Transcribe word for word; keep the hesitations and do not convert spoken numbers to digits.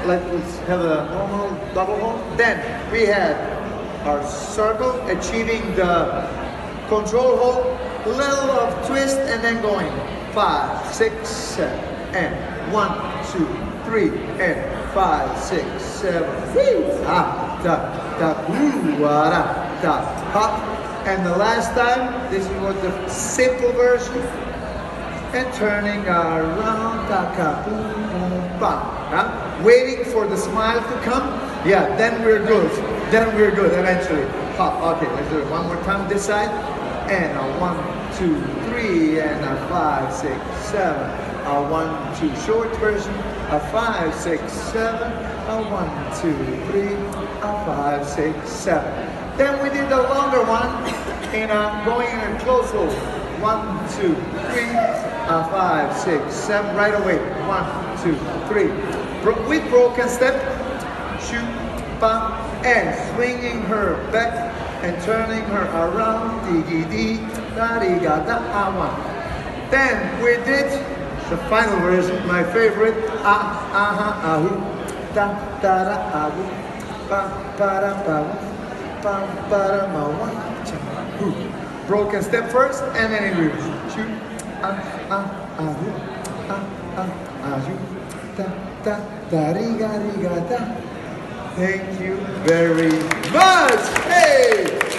let's have a normal double hold. Then we had our circle, achieving the control hold, little of twist, and then going five, six, seven, and one, two, three, and five, six, seven. Ah, da, da, ooh, ah, da, da, hop. And the last time, this was the simple version. And turning around, taka, boom, boom, bam. Huh? Waiting for the smile to come. Yeah, then we're good. Then we're good eventually. Hop. Okay, let's do it one more time this side. And a one, two, three, and a five, six, seven. A one, two, short version. A five, six, seven. A one, two, three. A five, six, seven. Then we did the longer one in a going in a close hold. One, two, three. A five, six, seven. Right away. One, two, three. Bro with broken step. Shoot, bam, and swinging her back and turning her around. Digi di, da di ga da a one. Then we did the final version, my favorite. Ah, aha, ahu, da da da ahu, ba ba da ba, ba ba da ma one, two. Broken step first, and then in reverse. Shoot, ah, ah, ahu, ah, ah, ahu, da da da ri ga ri ga da. Thank you very much. Hey!